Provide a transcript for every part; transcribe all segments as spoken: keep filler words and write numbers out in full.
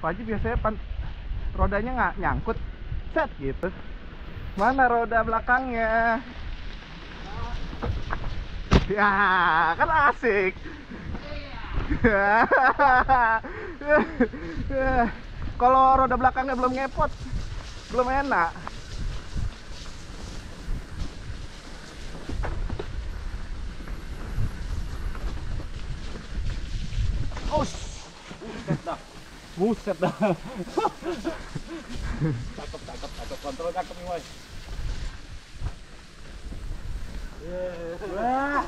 Pak Haji biasanya pan rodanya nggak nyangkut, set gitu. Mana roda belakangnya? Ya, kan asik. Kalau roda belakangnya belum ngepot, belum enak. Oh, buset dah. Buset dah. Cakep, cakep, cakep. Kontrol cakep nih, Boy. Wah.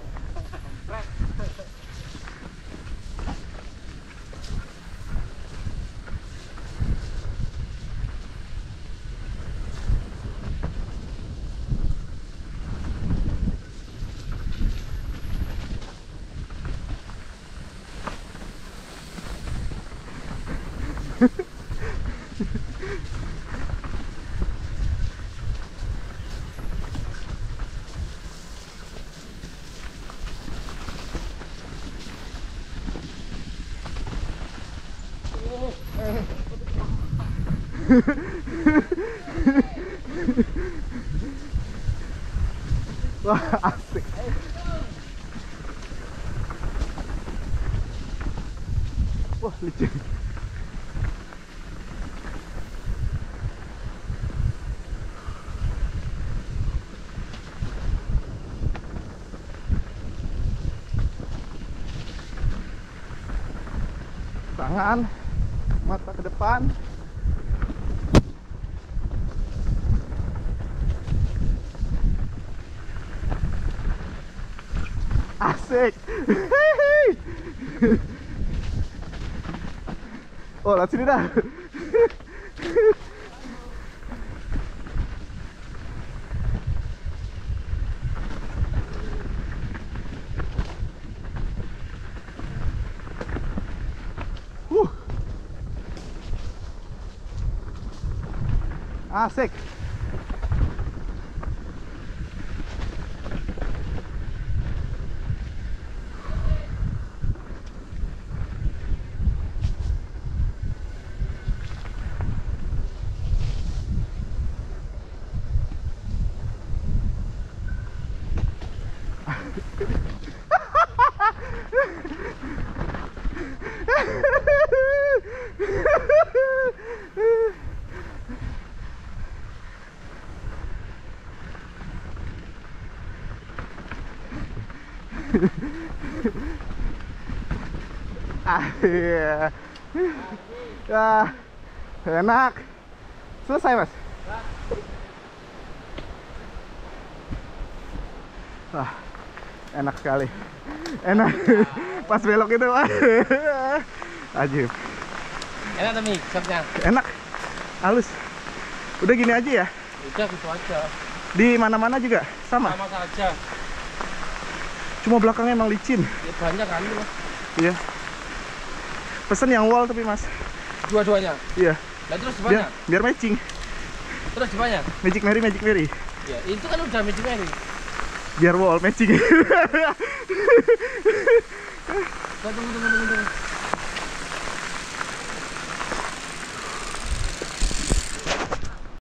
Wah, asik. Wah, licin. Tangan, mata ke depan. Asik. Oh, lihat sini dah. Uh. Asik. Ah, iya. Ah, enak. Selesai, Mas. Wah, enak sekali. Enak. Pas belok itu, wah. Ajib. Enak tapi shotnya. Enak. Halus. Udah gini aja ya? Udah gitu aja. Di mana-mana juga sama? Sama saja. Cuma belakangnya emang licin. Ya, banyak kan Mas. Iya. Pesen yang wall tapi, Mas. Dua-duanya. Iya. Nah, terus Biar, gimana? biar matching. Terus gimana? Magic Mary, Magic Mary. Ya, itu kan udah Magic Mary. Biar wall matching. Tunggu, tunggu, tunggu, tunggu.